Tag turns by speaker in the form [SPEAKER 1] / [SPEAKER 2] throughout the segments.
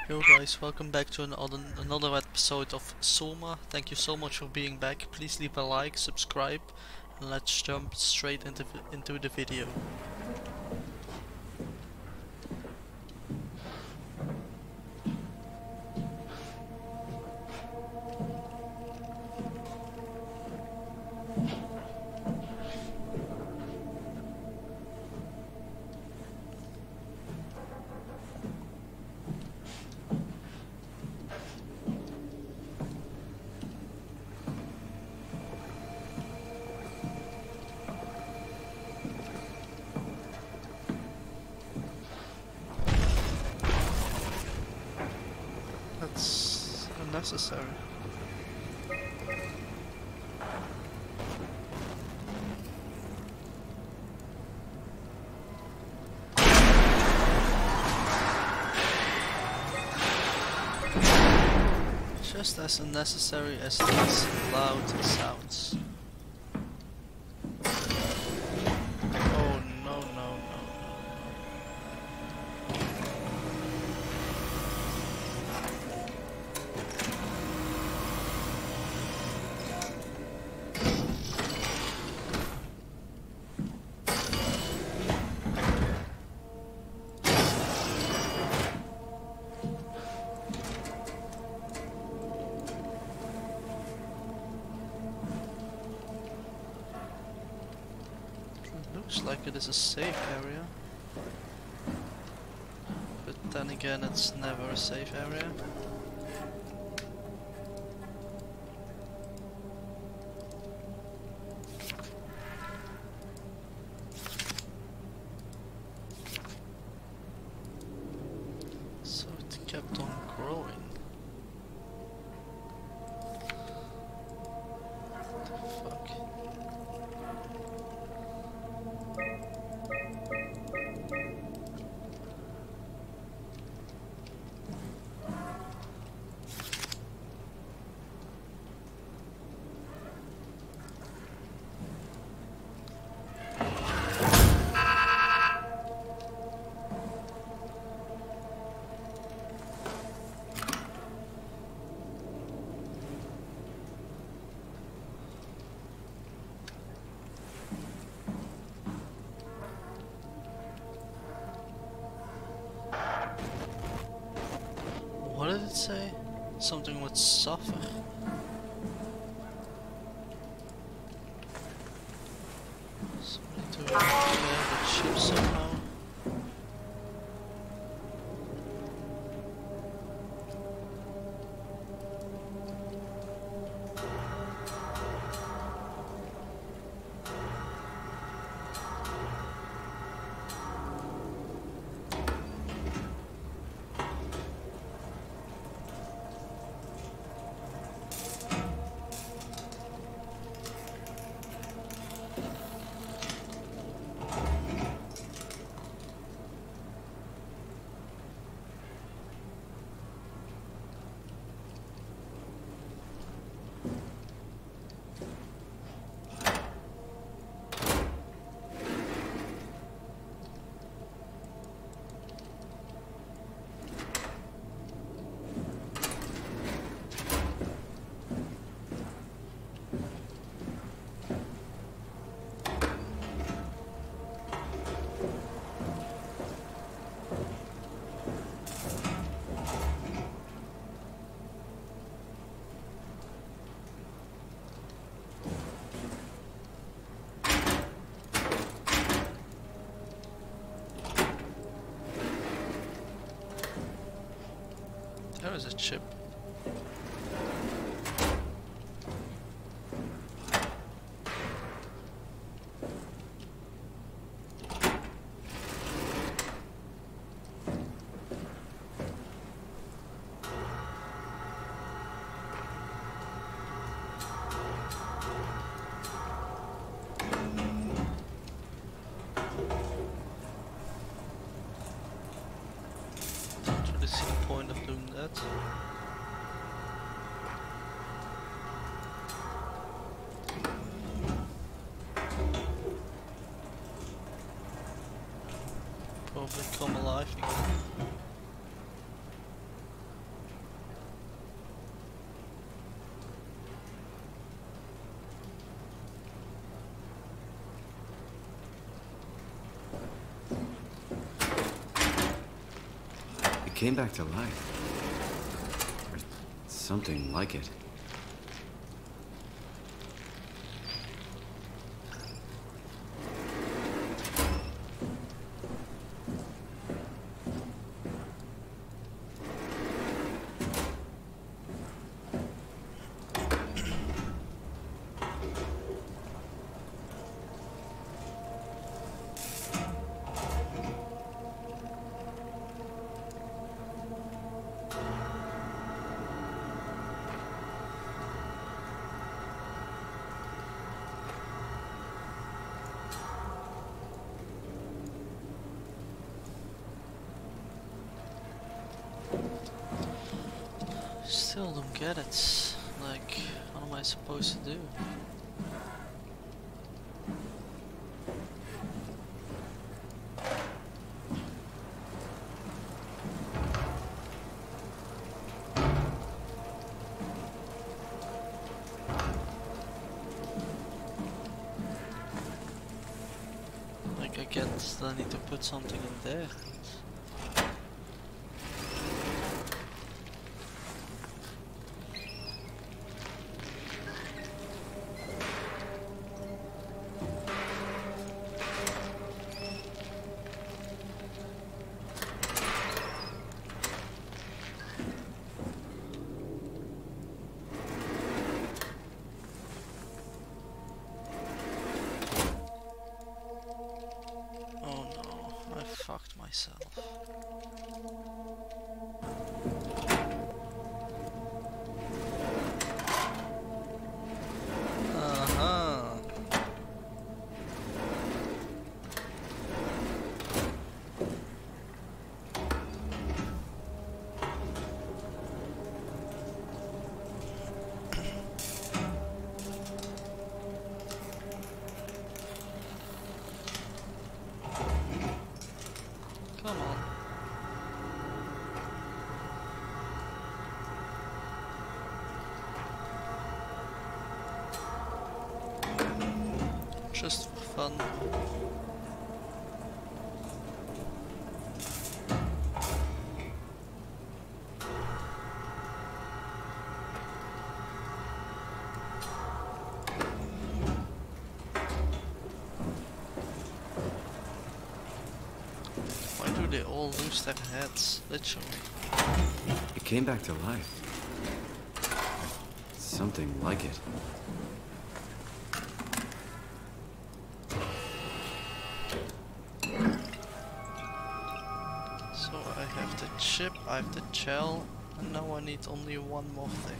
[SPEAKER 1] Yo guys, welcome back to another episode of Soma. Thank you so much for being back. Please leave a like, subscribe, and let's jump straight into the video. That's unnecessary. Just as unnecessary as these loud sounds. Oh no no no no. Looks like it is a safe area, but then again it's never a safe area. So it kept on growing. What the fuck? What did it say? Something would suffer. So we need to repair the ship somehow. There is a chip. Don't really see the point of doing that. Probably come alive again.
[SPEAKER 2] came back to life. Or something like it.
[SPEAKER 1] Still don't get it. Like, what am I supposed to do? Like, I guess that I need to put something in there. Fucked myself. Come on. Just for fun. They all lose their heads, literally.
[SPEAKER 2] It came back to life. Something like it.
[SPEAKER 1] So I have the chip, I have the gel, and now I need only one more thing.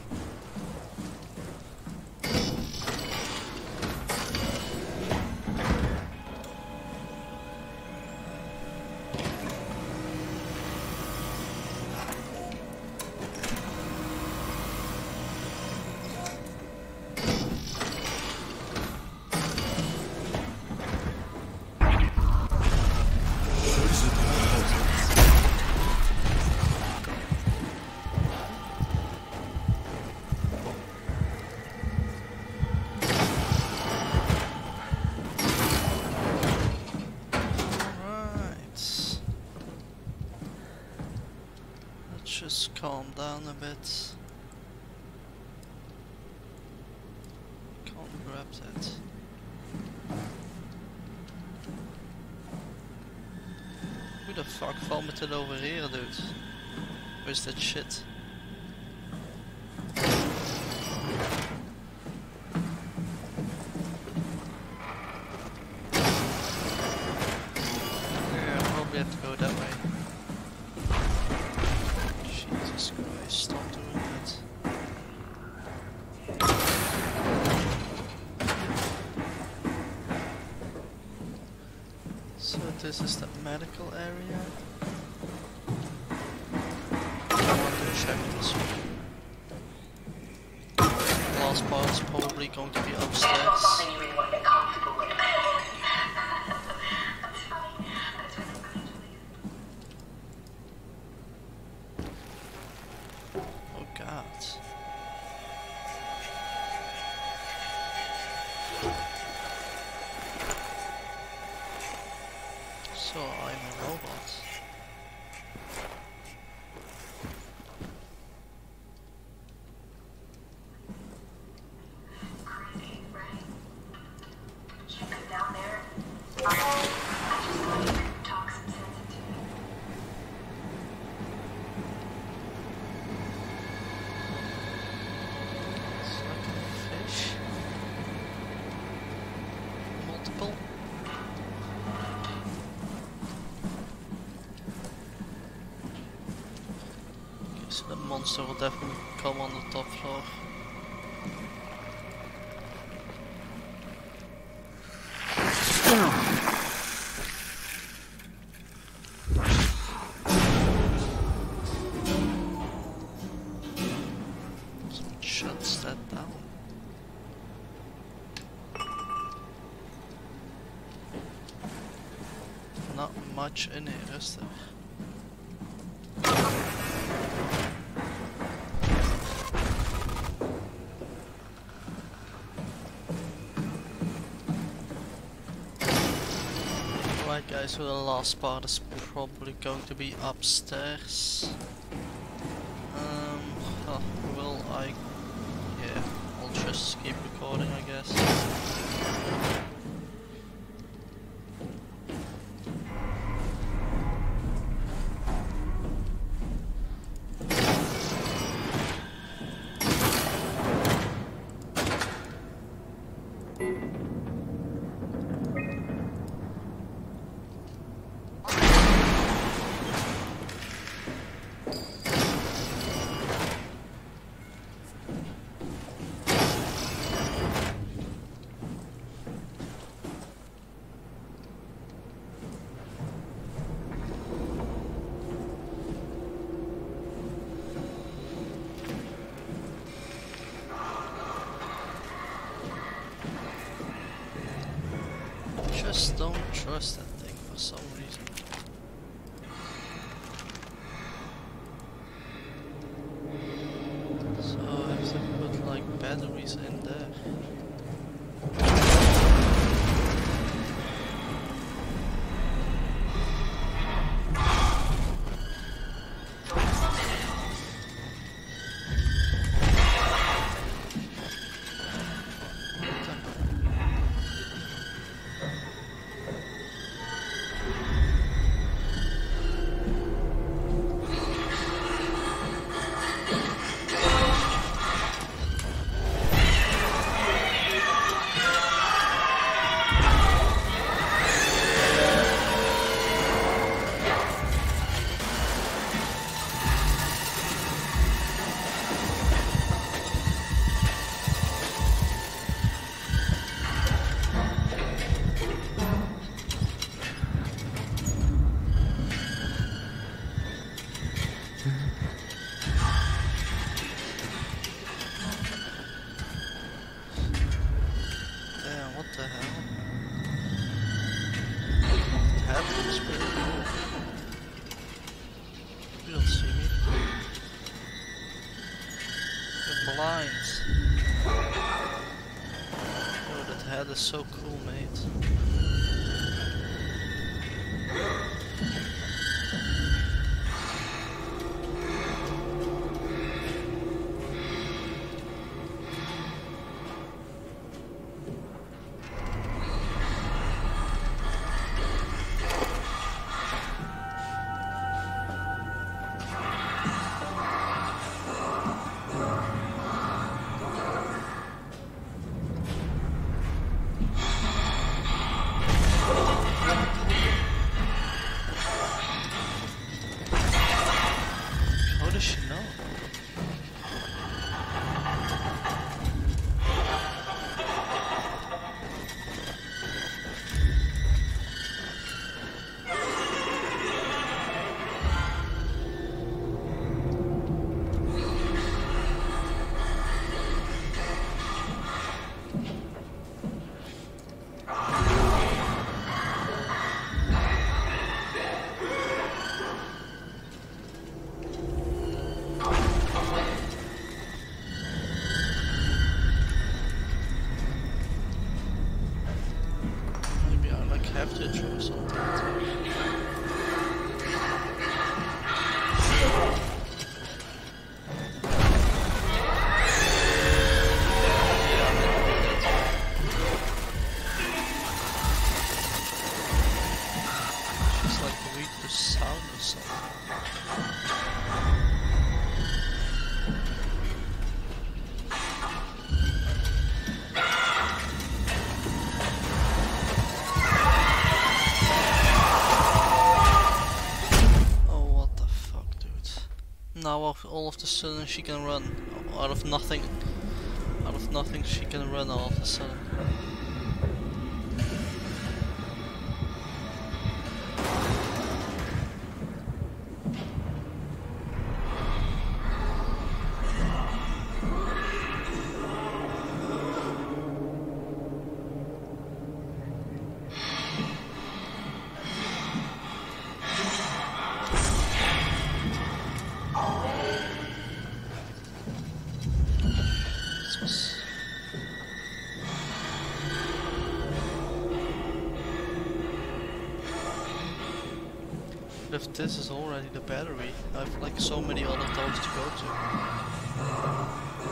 [SPEAKER 1] Just calm down a bit. Can't grab that. Who the fuck vomited over here, dude? Where's that shit? Yeah, I'll probably have to go that way. Jesus Christ, stop doing that. So this is the medical area. I want to check this one. Last part is probably going to be upstairs. Oh God. So I'm a robot. monster will definitely come on the top floor. Someone shuts that down. Not much in here, is there? Right guys, so the last part is probably going to be upstairs. Oh, will I... yeah, I'll just keep recording I guess. Just don't trust that thing for some reason. So I have to put like batteries in there. Damn, what the hell? That looks pretty cool. You don't see me. The blinds. Oh, that head is so cool, mate. all of a sudden she can run. Out of nothing. Out of nothing she can run all of a sudden. If this is already the battery, I have like so many other dogs to go to.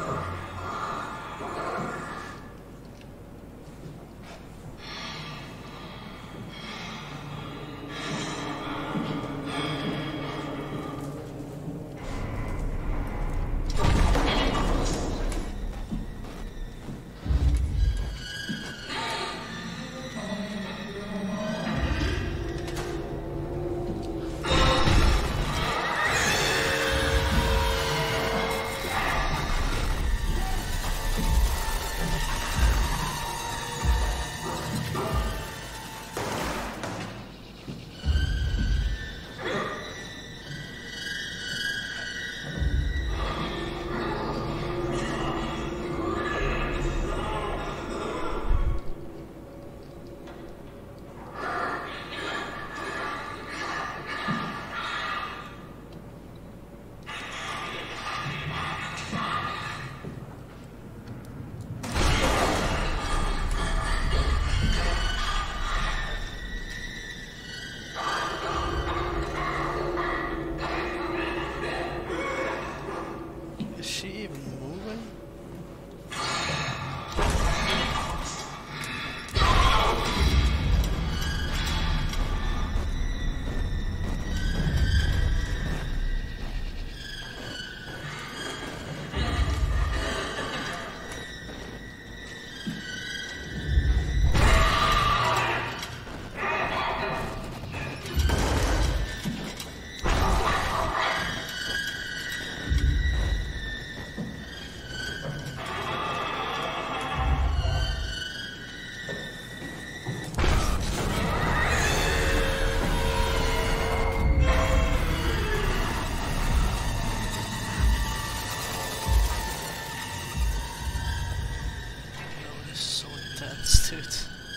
[SPEAKER 1] Dude.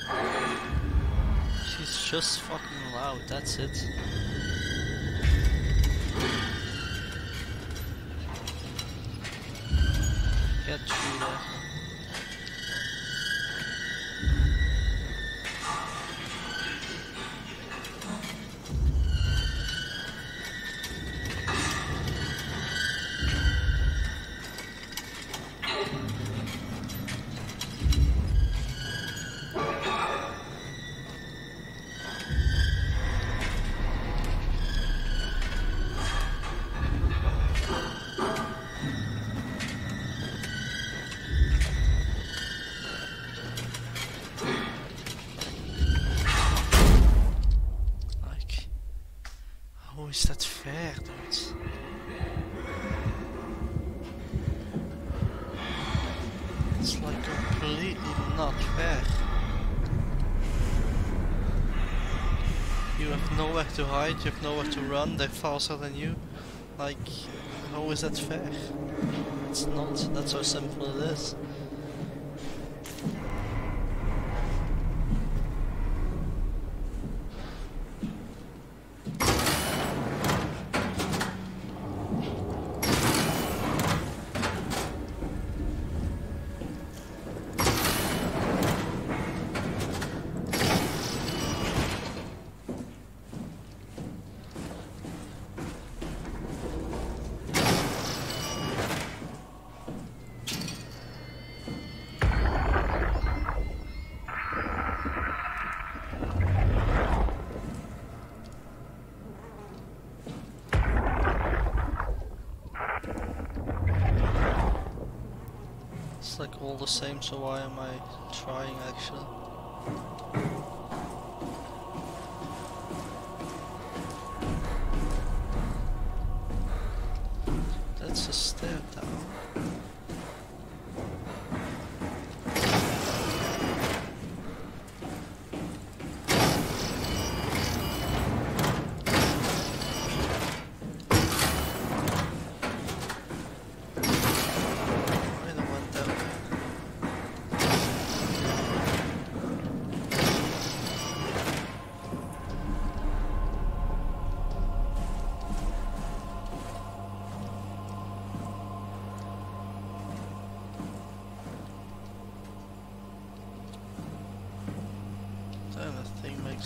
[SPEAKER 1] She's just fucking loud, that's it. Get through there. How is that fair, dude? It's like completely not fair. You have nowhere to hide, you have nowhere to run, they're faster than you. Like, how is that fair? It's not, that's how simple it is. It's like all the same, so why am I trying actually? That's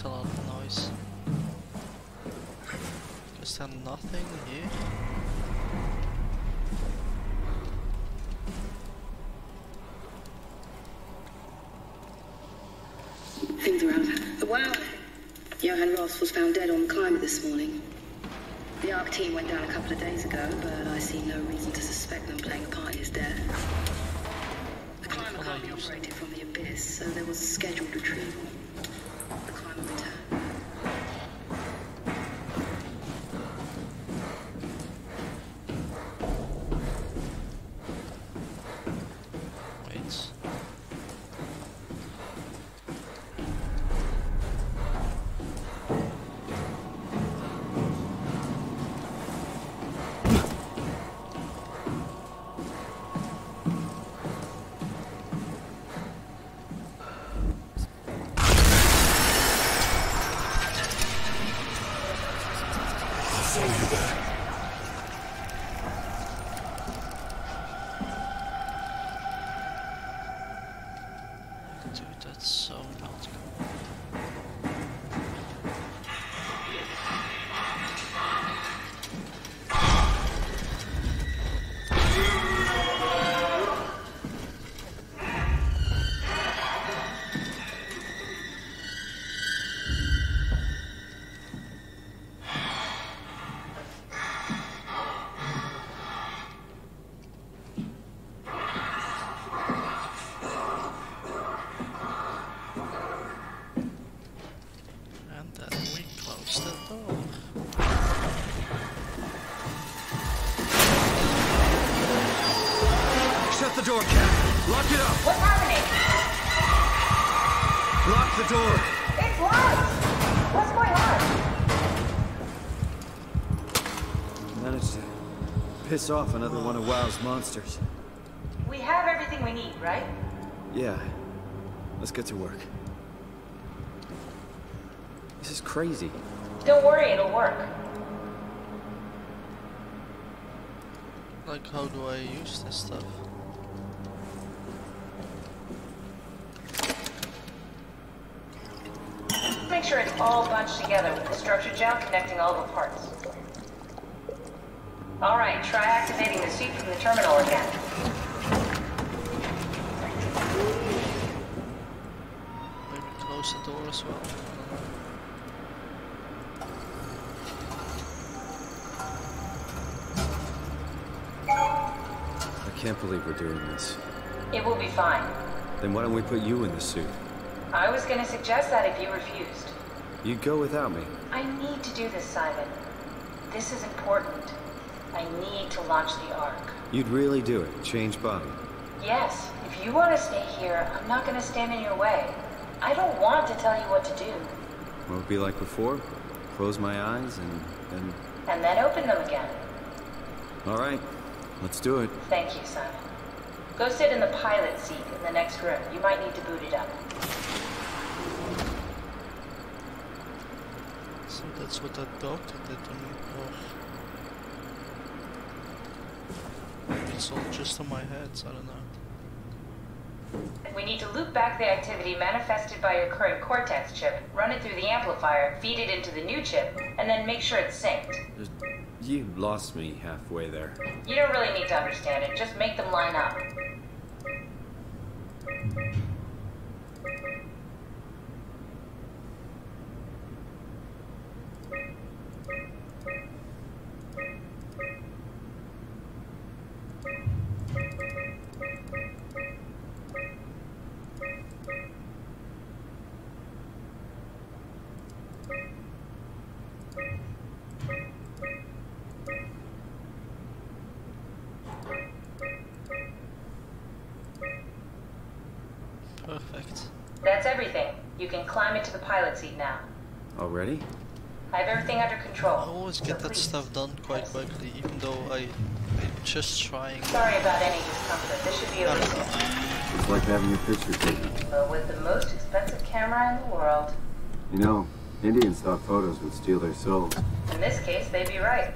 [SPEAKER 1] makes a lot of noise. Is there nothing here?
[SPEAKER 3] Things are out. Wow! Johan Ross was found dead on the climber this morning. The ARC team went down a couple of days ago, but I see no reason to suspect them playing a part in his death. The climber can't be operated from the abyss, so there was a scheduled retrieval. The climber returned.
[SPEAKER 1] Dude, that's so not cool.
[SPEAKER 2] Shut the door, Cap. Lock it up.
[SPEAKER 4] What's happening?
[SPEAKER 2] Lock the door.
[SPEAKER 4] It's locked. What's going on?
[SPEAKER 2] Managed to piss off another one of WoW's monsters.
[SPEAKER 4] We have everything we need, right?
[SPEAKER 2] Yeah. Let's get to work. This is crazy.
[SPEAKER 4] Don't worry, it'll work.
[SPEAKER 1] Like, how do I use this stuff?
[SPEAKER 4] Make sure it's all bunched together with the structure gel connecting all the parts. Alright, try activating the suit from the terminal again.
[SPEAKER 1] Maybe close the door as well.
[SPEAKER 2] I can't believe we're doing this.
[SPEAKER 4] It will be fine.
[SPEAKER 2] Then why don't we put you in the suit?
[SPEAKER 4] I was gonna suggest that if you refused.
[SPEAKER 2] You'd go without me.
[SPEAKER 4] I need to do this, Simon. This is important. I need to launch the Ark.
[SPEAKER 2] You'd really do it? Change body?
[SPEAKER 4] Yes, if you want to stay here, I'm not gonna stand in your way. I don't want to tell you what to do.
[SPEAKER 2] What would it be like before? Close my eyes and then...
[SPEAKER 4] And then open them again.
[SPEAKER 2] Alright, let's do it.
[SPEAKER 4] Thank you, Simon. Go sit in the pilot seat in the next room. You might need to boot it up.
[SPEAKER 1] So that's what that doctor did to me. Oh. Maybe it's all just in my head, so I don't know.
[SPEAKER 4] We need to loop back the activity manifested by your current Cortex chip, run it through the amplifier, feed it into the new chip, and then make sure it's synced.
[SPEAKER 2] You lost me halfway there.
[SPEAKER 4] You don't really need to understand it, just make them line up.
[SPEAKER 1] Perfect.
[SPEAKER 4] That's everything. You can climb into the pilot seat now.
[SPEAKER 2] Already?
[SPEAKER 4] I have everything under control.
[SPEAKER 1] I always get that stuff done quite quickly, even though I'm just trying.
[SPEAKER 4] Sorry about any discomfort. This should be okay.
[SPEAKER 2] It's like having your picture taken.
[SPEAKER 4] But with the most expensive camera in the world.
[SPEAKER 2] You know, Indians thought photos would steal their souls.
[SPEAKER 4] In this case, they'd be right.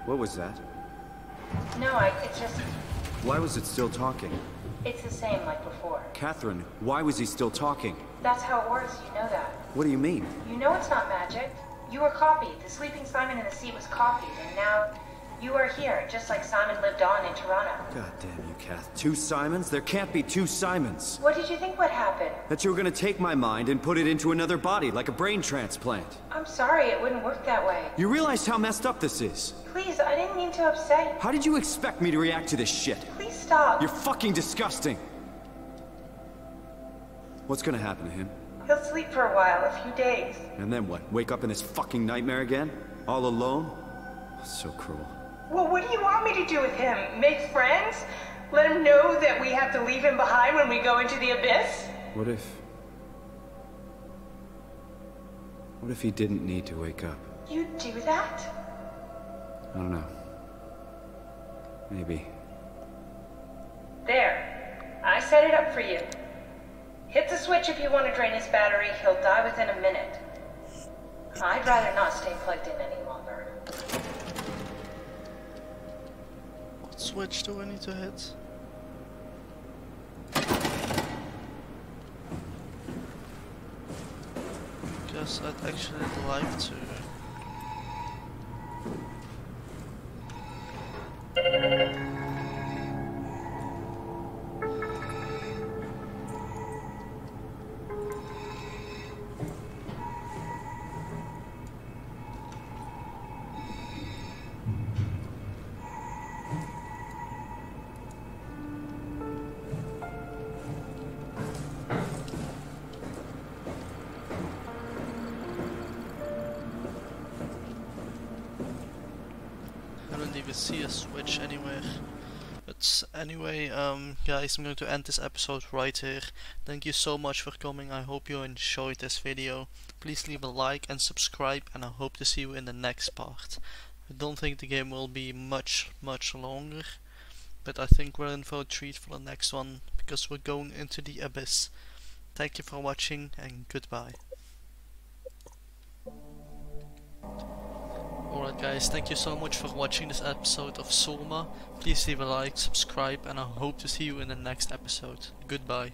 [SPEAKER 2] What was that?
[SPEAKER 4] No, it's just...
[SPEAKER 2] Why was it still talking?
[SPEAKER 4] It's the same like before.
[SPEAKER 2] Catherine, why was he still talking?
[SPEAKER 4] That's how it works, you know that.
[SPEAKER 2] What do you mean?
[SPEAKER 4] You know it's not magic. You were copied. The sleeping Simon in the seat was copied, and now you are here, just like Simon lived on in Toronto.
[SPEAKER 2] God damn you, Kath. 2 Simons? There can't be 2 Simons.
[SPEAKER 4] What did you think would happen?
[SPEAKER 2] That you were gonna take my mind and put it into another body, like a brain transplant.
[SPEAKER 4] I'm sorry, it wouldn't work that way.
[SPEAKER 2] You realize how messed up this is?
[SPEAKER 4] Please, I didn't mean to upset you.
[SPEAKER 2] How did you expect me to react to this shit?
[SPEAKER 4] Please stop.
[SPEAKER 2] You're fucking disgusting. What's gonna happen to him?
[SPEAKER 4] He'll sleep for a while, a few days.
[SPEAKER 2] And then what? Wake up in this fucking nightmare again? All alone? So cruel.
[SPEAKER 4] Well, what do you want me to do with him? Make friends? Let him know that we have to leave him behind when we go into the abyss?
[SPEAKER 2] What if he didn't need to wake up?
[SPEAKER 4] You'd do that?
[SPEAKER 2] I don't know. Maybe.
[SPEAKER 4] There. I set it up for you. Hit the switch if you want to drain his battery. He'll die within a minute. I'd rather not stay plugged in any longer.
[SPEAKER 1] What switch do I need to hit? Guess I'd actually like to. I don't even see a switch anywhere. But anyway, guys, I'm going to end this episode right here. Thank you so much for coming. I hope you enjoyed this video. Please leave a like and subscribe, and I hope to see you in the next part. I don't think the game will be much longer, but I think we're in for a treat for the next one, because we're going into the abyss. Thank you for watching, and goodbye. Alright guys, thank you so much for watching this episode of Soma. Please leave a like, subscribe, and I hope to see you in the next episode. Goodbye.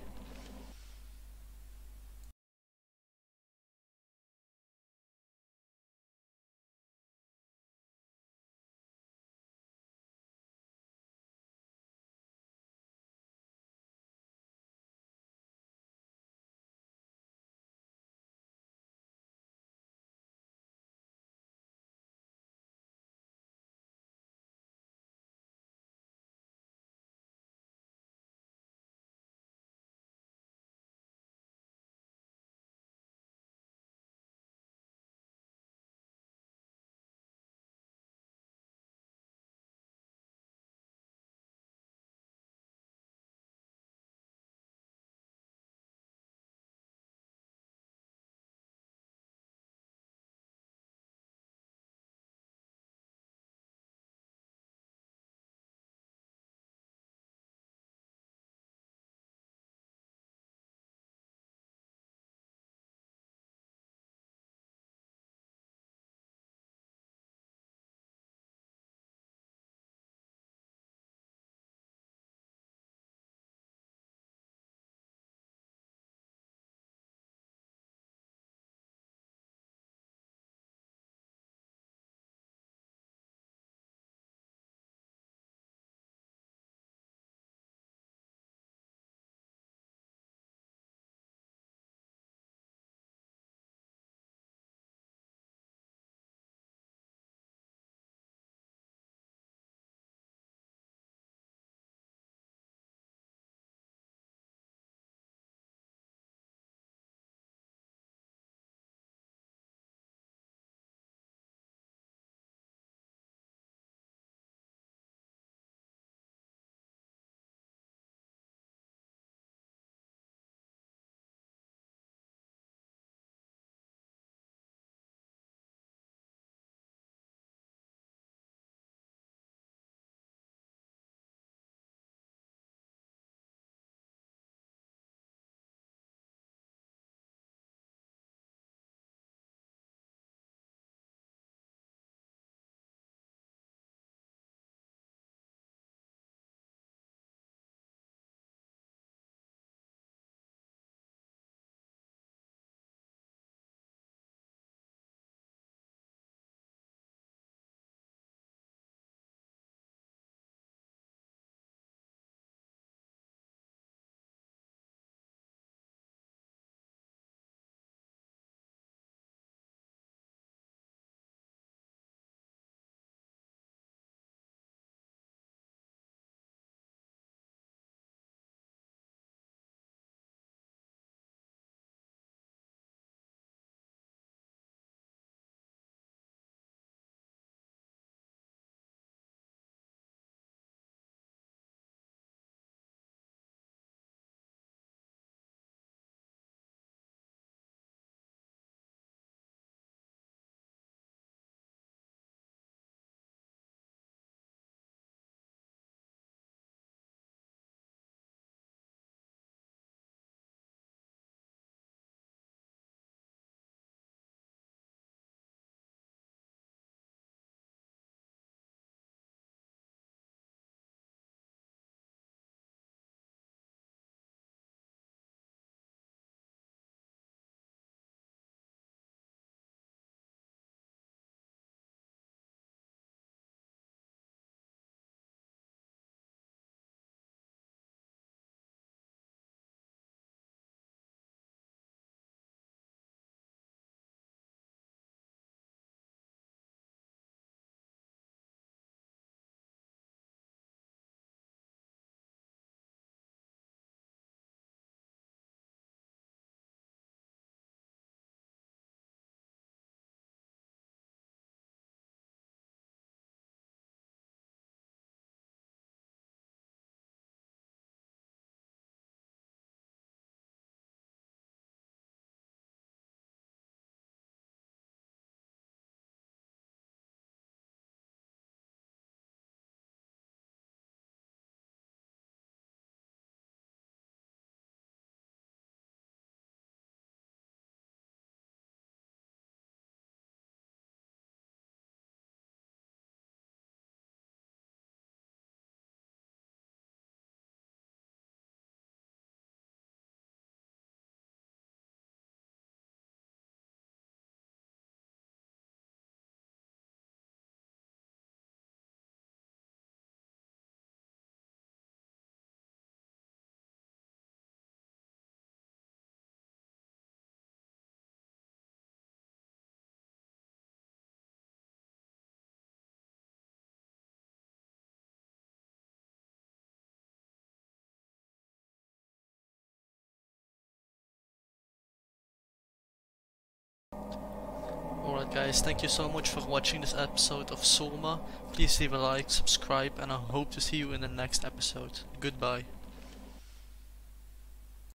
[SPEAKER 1] guys, thank you so much for watching this episode of Soma. Please leave a like, subscribe, and I hope to see you in the next episode. Goodbye.